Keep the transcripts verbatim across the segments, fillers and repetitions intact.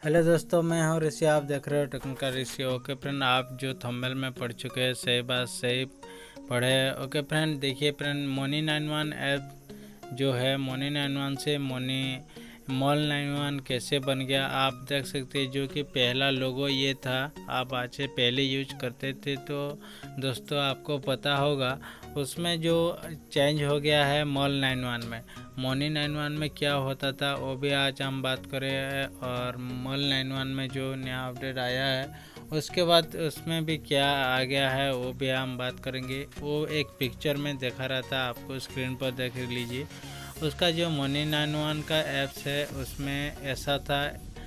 Hello दोस्तों, मैं हूं ऋषि। आप देख रहे हो टेक्निकल ऋषि। ओके फ्रेंड, आप जो थंबनेल में पढ़ चुके हैं सही बात सही पढ़े। ओके फ्रेंड, देखिए friend, money nine one app जो है, मोनी नाइन वन से मोनी मॉल नाइन वन कैसे बन गया आप देख सकते हैं। जो कि पहला लोगो ये था, आप आज से पहले यूज करते थे तो दोस्तों आपको पता होगा उसमें जो चेंज हो गया है मॉल नाइन वन में। मोनी नाइन वन में क्या होता था वो भी आज हम बात करें, और मॉल नाइन वन में जो नया अपडेट आया है उसके बाद उसमें भी क्या आ गया है वो भी हम बात करेंगे। वो एक पिक्चर में दिखा रहा था, आपको स्क्रीन पर देख लीजिए। उसका जो मोनी नाइन वन का ऐप्स है उसमें ऐसा था,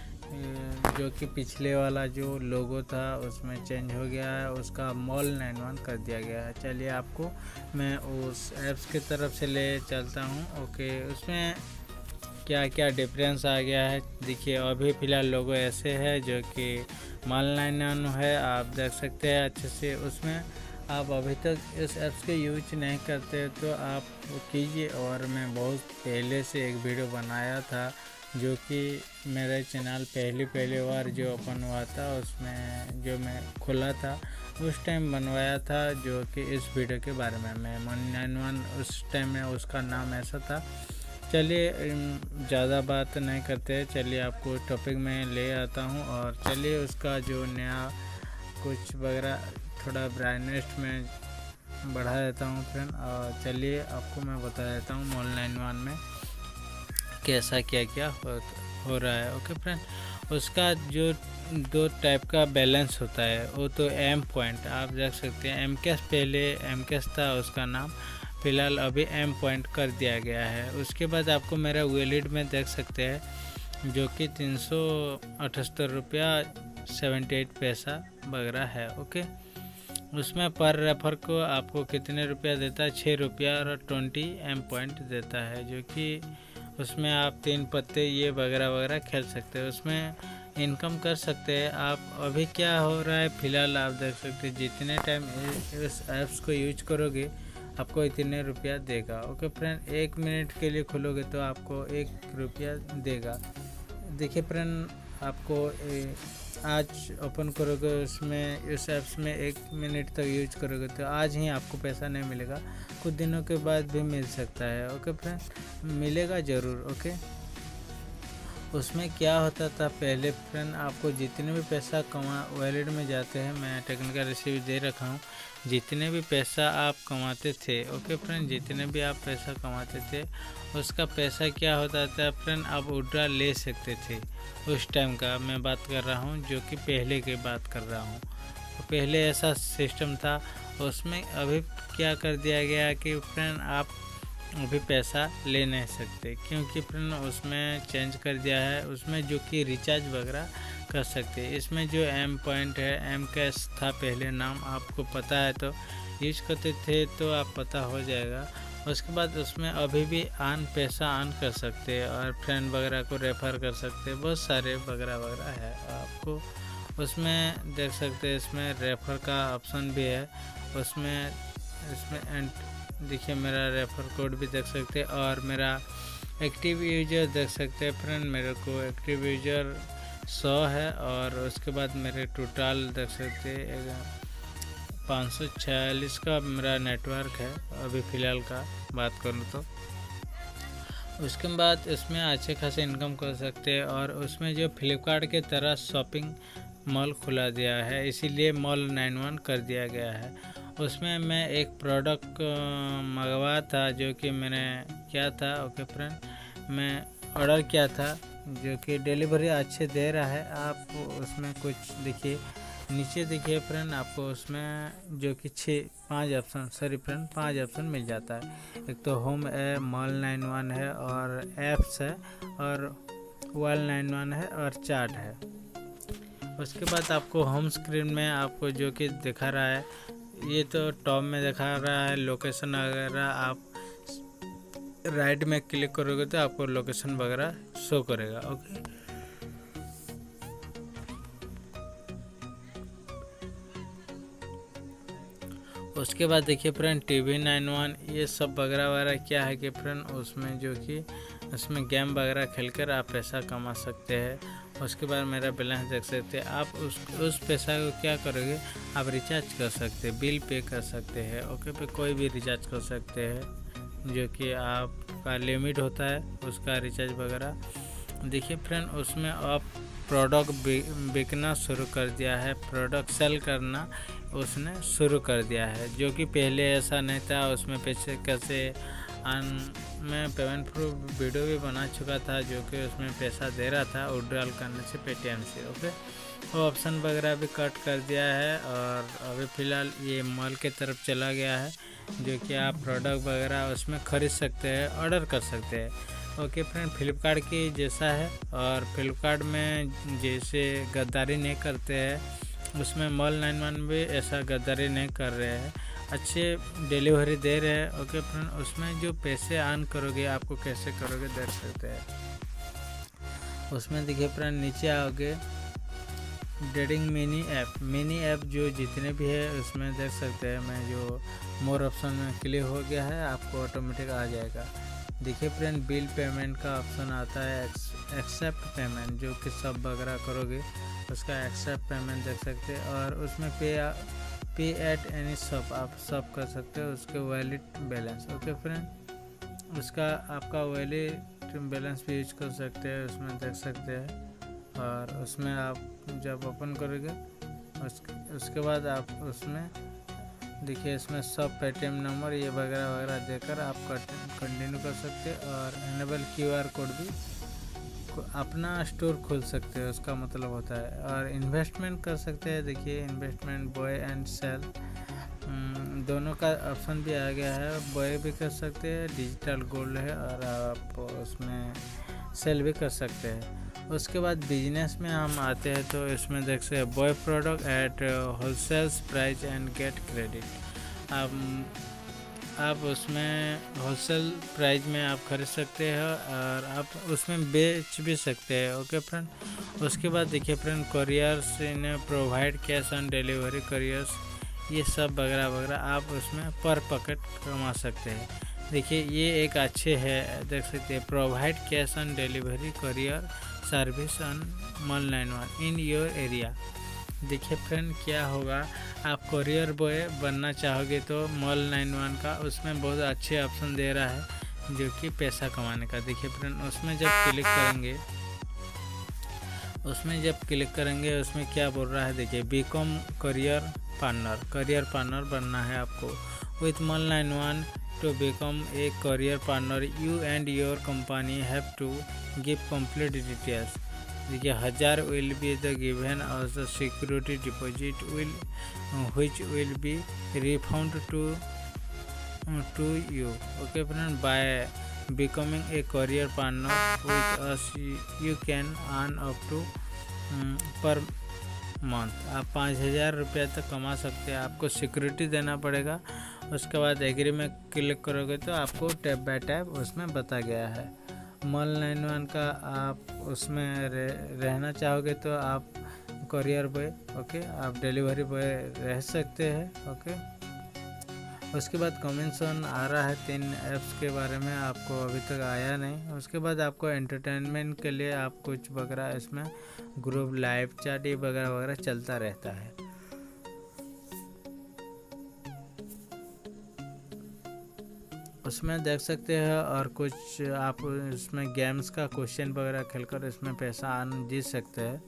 जो कि पिछले वाला जो लोगो था उसमें चेंज हो गया है, उसका मॉल नाइन वन कर दिया गया है। चलिए आपको मैं उस ऐप्स की तरफ से ले चलता हूँ। ओके, उसमें क्या क्या डिफरेंस आ गया है देखिए। अभी फ़िलहाल लोगो ऐसे है जो कि मॉल नाइन वन है, आप देख सकते हैं अच्छे से। उसमें आप अभी तक इस ऐप्स के यूज नहीं करते तो आप कीजिए। और मैं बहुत पहले से एक वीडियो बनाया था जो कि मेरे चैनल पहली पहली बार जो ओपन हुआ था उसमें जो मैं खुला था उस टाइम बनवाया था, जो कि इस वीडियो के बारे में। मैं मोनी नाइन वन उस टाइम में उसका नाम ऐसा था। चलिए ज़्यादा बात नहीं करते, चलिए आपको टॉपिक में ले आता हूँ। और चलिए उसका जो नया कुछ वगैरह थोड़ा ब्राइटनेस में बढ़ा देता हूँ फ्रेंड। और चलिए आपको मैं बता देता हूँ मॉल नाइन वन में कैसा क्या क्या हो, हो रहा है। ओके फ्रेंड, उसका जो दो टाइप का बैलेंस होता है वो तो एम पॉइंट आप देख सकते हैं। एम कैश पहले एम कैश था उसका नाम, फ़िलहाल अभी एम पॉइंट कर दिया गया है। उसके बाद आपको मेरा वैलिड में देख सकते हैं जो कि तीन सौ अठहत्तर रुपया सेवेंटी एट पैसा वगैरह है। ओके, उसमें पर रेफर को आपको कितने रुपया देता है, छः रुपया और ट्वेंटी एम पॉइंट देता है, जो कि उसमें आप तीन पत्ते ये वगैरह वगैरह खेल सकते हैं, उसमें इनकम कर सकते हैं आप। अभी क्या हो रहा है फ़िलहाल आप देख सकते हैं, जितने टाइम इस ऐप्स को यूज करोगे आपको इतने रुपया देगा। ओके फ्रेंड, एक मिनट के लिए खोलोगे तो आपको एक रुपया देगा। देखिए फ्रेंड, आपको आज ओपन करोगे उसमें इस ऐप्स में एक मिनट तक यूज करोगे तो आज ही आपको पैसा नहीं मिलेगा, कुछ दिनों के बाद भी मिल सकता है। ओके फ्रेंड, मिलेगा ज़रूर। ओके, उसमें क्या होता था पहले फ्रेंड, आपको जितने भी पैसा कमा वैलिड में जाते हैं, मैं टेक्निकल रिसीव दे रखा हूँ, जितने भी पैसा आप कमाते थे। ओके फ्रेंड, जितने भी आप पैसा कमाते थे उसका पैसा क्या होता था फ्रेंड, आप विड्रॉ ले सकते थे। उस टाइम का मैं बात कर रहा हूँ, जो कि पहले की बात कर रहा हूँ। तो पहले ऐसा सिस्टम था। उसमें अभी क्या कर दिया गया कि फ्रेंड आप अभी पैसा ले नहीं सकते, क्योंकि फ्रेंड उसमें चेंज कर दिया है। उसमें जो कि रिचार्ज वगैरह कर सकते हैं। इसमें जो एम पॉइंट है, एम कैश था पहले नाम, आपको पता है तो यूज करते थे तो आप पता हो जाएगा। उसके बाद उसमें अभी भी आन पैसा आन कर सकते हैं और फ्रेंड वगैरह को रेफ़र कर सकते हैं, बहुत सारे वगैरह वगैरह है। आपको उसमें देख सकते हैं, इसमें रेफ़र का ऑप्शन भी है। उसमें इसमें एंड देखिए मेरा रेफर कोड भी देख सकते हैं और मेरा एक्टिव यूजर देख सकते हैं फ्रेंड। मेरे को एक्टिव यूजर सौ है और उसके बाद मेरे टोटल देख सकते हैं पाँच सौ छियालीस का मेरा नेटवर्क है अभी फ़िलहाल का बात करूँ तो। उसके बाद इसमें अच्छे खासे इनकम कर सकते हैं। और उसमें जो फ्लिपकार्ट के तरह शॉपिंग मॉल खुला दिया है, इसीलिए मॉल नाइन वन कर दिया गया है। उसमें मैं एक प्रोडक्ट मंगवाया था जो कि मैंने क्या था। ओके फ्रेंड, मैं ऑर्डर किया था जो कि डिलीवरी अच्छे दे रहा है। आप उसमें कुछ देखिए नीचे देखिए फ्रेंड, आपको उसमें जो कि छः पाँच ऑप्शन सॉरी फ्रेंड पांच ऑप्शन मिल जाता है। एक तो होम है, मॉल नाइन वन है, और ऐप्स है, और वॉल नाइन वन है, और चार्ट है। उसके बाद आपको होम स्क्रीन में आपको जो कि दिखा रहा है, ये तो टॉप में दिखा रहा है लोकेशन वगैरह। आप राइट में क्लिक करोगे तो आपको लोकेशन वगैरह शो करेगा। ओके, उसके बाद देखिए फ्रेंड टीवी नाइन वन ये सब वगैरह वगैरह क्या है कि फ्रेंड उसमें जो कि उसमें गेम वगैरह खेलकर आप पैसा कमा सकते हैं। उसके बाद मेरा बैलेंस देख सकते हैं आप। उस उस पैसा को क्या करोगे, आप रिचार्ज कर सकते हैं, बिल पे कर सकते हैं, ओके पे कोई भी रिचार्ज कर सकते हैं जो कि आपका लिमिट होता है उसका रिचार्ज वगैरह। देखिए फ्रेंड, उसमें आप प्रोडक्ट बिकना शुरू कर दिया है, प्रोडक्ट सेल करना उसने शुरू कर दिया है, जो कि पहले ऐसा नहीं था। उसमें पैसे कैसे आन मैं पेमेंट प्रूफ वीडियो भी बना चुका था जो कि उसमें पैसा दे रहा था विड्रॉल करने से पेटीएम से, ओके। वो ऑप्शन वगैरह भी कट कर दिया है और अभी फ़िलहाल ये मॉल के तरफ चला गया है जो कि आप प्रोडक्ट वगैरह उसमें ख़रीद सकते हैं, ऑर्डर कर सकते हैं, ओके फ्रेंड। फ्लिपकार्ट की जैसा है, और फ्लिपकार्ट में जैसे गद्दारी नहीं करते हैं उसमें मॉल नाइन वन भी ऐसा गद्दारी नहीं कर रहे हैं, अच्छे डिलीवरी दे रहे हैं, ओके फ्रेंड। उसमें जो पैसे अर्न करोगे आपको कैसे करोगे देख सकते हैं। उसमें देखिए फ्रेंड, नीचे आओगे trading mini app, mini app जो जितने भी है उसमें देख सकते हैं। मैं जो मोर ऑप्शन में क्लिक हो गया है आपको ऑटोमेटिक आ जाएगा। देखिए फ्रेंड, बिल पेमेंट का ऑप्शन आता है, एक्सेप्ट पेमेंट जो कि सब वगैरह करोगे उसका एक्सेप्ट पेमेंट देख सकते हैं। और उसमें pay pay at any shop आप शॉप कर सकते हो, उसके वैलिड बैलेंस, ओके फ्रेंड। उसका आपका वैलिड बैलेंस भी यूज कर सकते हैं, उसमें देख सकते हैं। और उसमें आप जब ओपन करोगे उसके उसके बाद आप उसमें देखिए इसमें सब पेटीएम नंबर ये वगैरह वगैरह देकर आप कंटिन्यू कर सकते हैं। और एनेबल क्यूआर कोड भी अपना स्टोर खोल सकते हैं, उसका मतलब होता है। और इन्वेस्टमेंट कर सकते हैं, देखिए इन्वेस्टमेंट बॉय एंड सेल दोनों का ऑप्शन भी आ गया है। बॉय भी कर सकते हैं, डिजिटल गोल्ड है, और आप उसमें सेल भी कर सकते हैं। उसके बाद बिजनेस में हम आते हैं तो इसमें देख सकते हैं buy product at wholesale price and get credit. आप आप उसमें होलसेल प्राइस में आप खरीद सकते हैं और आप उसमें बेच भी सकते हैं, ओके फ्रेंड। उसके बाद देखिए फ्रेंड, कोरियर्स इन्हें provide cash on delivery couriers, ये सब वगैरह वगैरह आप उसमें पर पॉकेट कमा सकते हैं। देखिए ये एक अच्छे है, देख सकते हैं provide cash on delivery courier service on mall nine one in your area. देखिए फ्रेंड, क्या होगा, आप कोरियर बॉय बनना चाहोगे तो मॉल नाइन वन का उसमें बहुत अच्छे ऑप्शन दे रहा है जो कि पैसा कमाने का। देखिए फ्रेंड, उसमें जब क्लिक करेंगे उसमें जब क्लिक करेंगे उसमें क्या बोल रहा है, देखिए become career partner, career partner बनना है आपको with mall nine one. To become a career partner, you and your company have to give complete details. देखिए हजार will be the given as the security deposit will which will be refunded to to you. Okay friend, by becoming a career partner with us you can earn up to um, per month आप पाँच हज़ार रुपये तक कमा सकते हैं। आपको security देना पड़ेगा। उसके बाद एग्री में क्लिक करोगे तो आपको टैप बाय टैप उसमें बता गया है। मॉल नाइन वन का आप उसमें रह, रहना चाहोगे तो आप कोरियर बॉय, ओके, आप डिलीवरी बॉय रह सकते हैं, ओके। उसके बाद कमेंशन आ रहा है तीन ऐप्स के बारे में, आपको अभी तक आया नहीं। उसके बाद आपको एंटरटेनमेंट के लिए आप कुछ वगैरह इसमें ग्रुप लाइव चैट ये वगैरह वगैरह चलता रहता है। उसमें देख सकते हैं और कुछ आप इसमें गेम्स का क्वेश्चन वगैरह खेलकर इसमें पैसा आन जीत सकते हैं।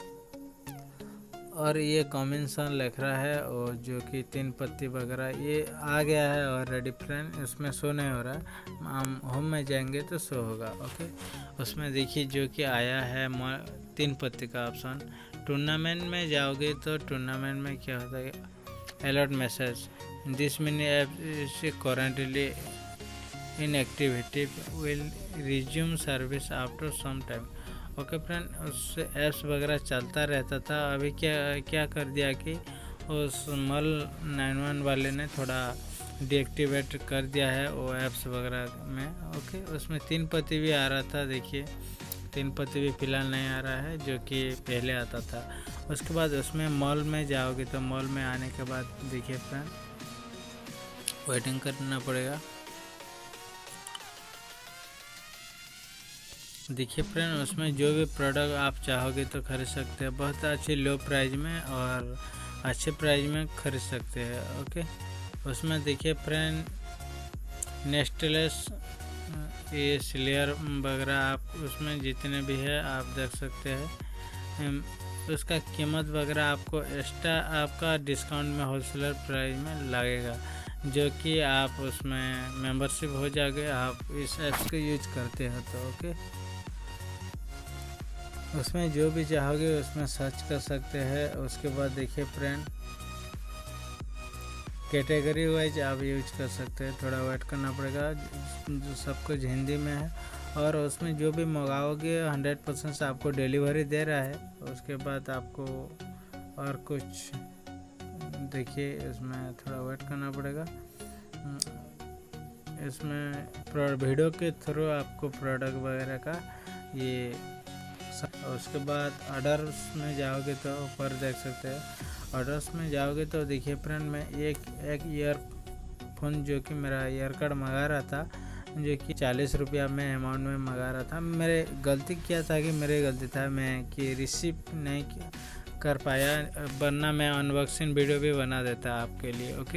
और ये कॉम्बिनेशन लिख रहा है और जो कि तीन पत्ती वगैरह ये आ गया है और रेडी फ्रेंड इसमें शो नहीं हो रहा है। हम होम में जाएंगे तो शो होगा, ओके। उसमें देखिए जो कि आया है तीन पत्ती का ऑप्शन। टूर्नामेंट में जाओगे तो टूर्नामेंट में क्या होता है, alert message this mini app currently in activity will resume service after some time, okay friend. उससे ऐप्स वगैरह चलता रहता था, अभी क्या क्या कर दिया कि उस मॉल नाइन वन वाले ने थोड़ा डीएक्टिवेट कर दिया है वो ऐप्स वगैरह में, ओके। उसमें तीन पत्ती भी आ रहा था, देखिए तीन पत्ती भी फिलहाल नहीं आ रहा है जो कि पहले आता था। उसके बाद उसमें मॉल में जाओगे तो मॉल में आने के बाद देखिए फ्रेंड वेटिंग करना पड़ेगा। देखिए फ्रेंड, उसमें जो भी प्रोडक्ट आप चाहोगे तो खरीद सकते हैं, बहुत अच्छी लो प्राइस में और अच्छे प्राइस में खरीद सकते हैं। ओके, उसमें देखिए फ्रेंड, नेस्टलेस ये सिलियर वगैरह आप उसमें जितने भी है आप देख सकते हैं। उसका कीमत वगैरह आपको एक्स्ट्रा आपका डिस्काउंट में होलसेलर प्राइस में लगेगा, जो कि आप उसमें मेंबरशिप हो जाएगा आप इस ऐप्स को यूज करते हो तो। ओके, उसमें जो भी चाहोगे उसमें सर्च कर सकते हैं। उसके बाद देखिए फ्रेंड, कैटेगरी वाइज आप यूज कर सकते हैं, थोड़ा वेट करना पड़ेगा, जो सब कुछ हिंदी में है। और उसमें जो भी मंगाओगे हंड्रेड परसेंट आपको डिलीवरी दे रहा है। उसके बाद आपको और कुछ देखिए, इसमें थोड़ा वेट करना पड़ेगा। इसमें वीडियो के थ्रू आपको प्रोडक्ट वगैरह का ये। उसके बाद ऑर्डर्स में जाओगे तो ऊपर देख सकते हैं। ऑर्डर्स में जाओगे तो देखिए फ्रेंड, मैं एक एक ईयरफोन जो कि मेरा ईयर कट मंगा रहा था, जो कि चालीस रुपया में अमाउंट में मंगा रहा था। मेरे गलती क्या था कि मेरे गलती था मैं कि रिसीव नहीं कर पाया, वरना मैं अनबॉक्सिंग वीडियो भी बना देता आपके लिए। ओके,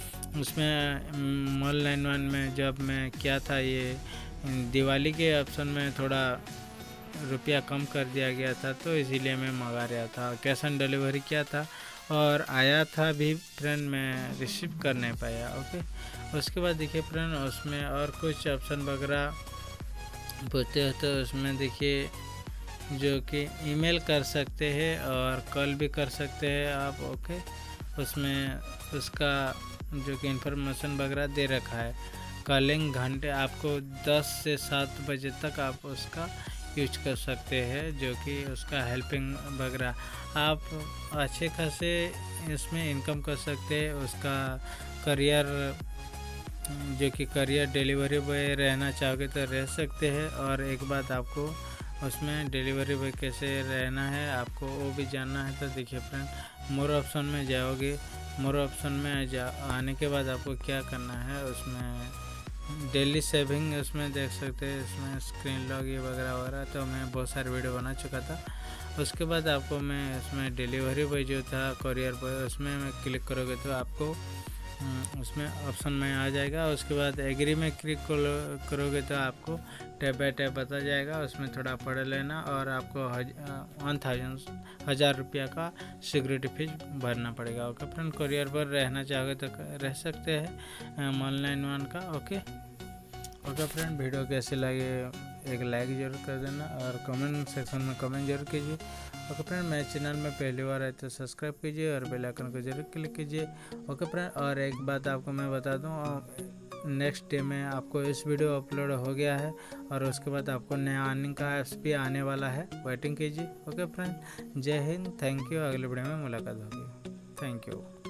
उसमें मॉल नाइन वन में जब मैं क्या था, ये दिवाली के ऑप्शन में थोड़ा रुपया कम कर दिया गया था, तो इसीलिए मैं मंगा रहा था। कैश ऑन डिलीवरी किया था और आया था भी फ्रेंड, मैं रिसीव कर नहीं पाया। ओके, उसके बाद देखिए फ्रेंड, उसमें और कुछ ऑप्शन वगैरह पूछते हैं तो उसमें देखिए जो कि ईमेल कर सकते हैं और कॉल भी कर सकते हैं आप। ओके, उसमें उसका जो कि इंफॉर्मेशन वगैरह दे रखा है। कॉलिंग घंटे आपको दस से सात बजे तक आप उसका यूज कर सकते हैं, जो कि उसका हेल्पिंग वगैरह आप अच्छे खासे इसमें इनकम कर सकते हैं। उसका करियर, जो कि करियर डिलीवरी बॉय रहना चाहोगे तो रह सकते हैं। और एक बात, आपको उसमें डिलीवरी बॉय कैसे रहना है आपको वो भी जानना है तो देखिए फ्रेंड, मोर ऑप्शन में जाओगे। मोर ऑप्शन में जा आने के बाद आपको क्या करना है, उसमें डेली सेविंग उसमें देख सकते हैं। इसमें स्क्रीन लॉग ये वगैरह वगैरह तो मैं बहुत सारे वीडियो बना चुका था। उसके बाद आपको मैं इसमें डिलीवरी बॉय जो था, कॉरियर बॉय, उसमें मैं क्लिक करोगे तो आपको उसमें ऑप्शन में आ जाएगा। उसके बाद एग्री में क्लिक करोगे तो आपको टैप बाय टैप बता जाएगा, उसमें थोड़ा पढ़ लेना और आपको वन थाउजेंड हज़ार रुपया का सिक्योरिटी फीस भरना पड़ेगा। ओके फ्रेंड, कॉरियर पर रहना चाहोगे तो रह सकते हैं मॉल नाइन वन का। ओके ओके फ्रेंड, वीडियो कैसे लगे एक लाइक जरूर कर देना और कमेंट सेक्शन में कमेंट जरूर कीजिए। ओके फ्रेंड, मेरे चैनल में पहली बार आए तो सब्सक्राइब कीजिए और बेल आइकन को जरूर क्लिक कीजिए। ओके फ्रेंड, और एक बात आपको मैं बता दूं, नेक्स्ट डे में आपको इस वीडियो अपलोड हो गया है और उसके बाद आपको नया अर्निंग का ऐप्स भी आने वाला है, वेटिंग कीजिए। ओके फ्रेंड, जय हिंद, थैंक यू। अगले वीडियो में मुलाकात होगी। Thank you.